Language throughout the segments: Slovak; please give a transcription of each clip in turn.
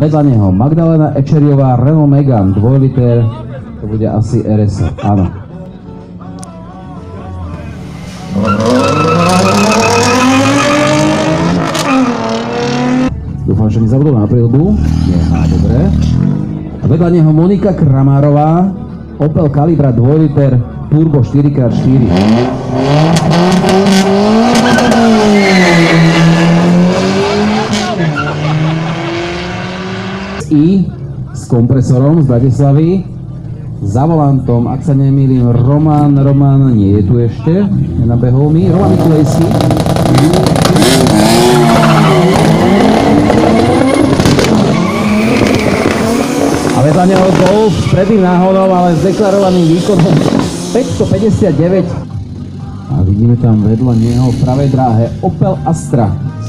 vedľa neho Magdalena Ečeriová, Renault Megane, 2 liter, to bude asi RS, áno. Dúfam, že mi zabudol na príľbu. Nie, dobre. A vedľa neho Monika Kramárová, Opel Calibra 2 liter, Turbo 4x4. I s kompresorom z Bratislavy, za volantom, ak sa nemýlim, Roman, nie je tu ešte, nenabehol mi, Roman Mikulejský. A vedľa neho Golf s predným náhodom, ale s deklarovaným výkonom 559. A vidíme tam vedľa neho v pravej dráhe Opel Astra.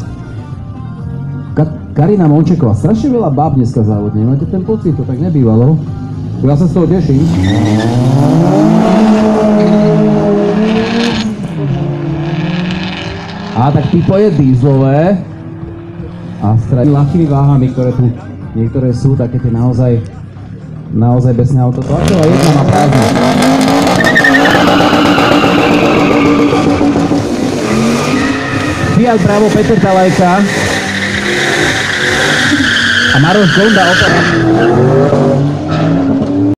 Karina Mončeková, strašne veľa báb dneska závodne, máte ten pocit, to tak nebývalo. Ja sa z toho teším. A tak typo je dieselové. Astra s ľahkými váhami, ktoré tu niektoré sú, také tie naozaj besné auto. To ako jedna má prázdna. Fiat Bravo Peter Talajka. A Maroš Gonda opäť.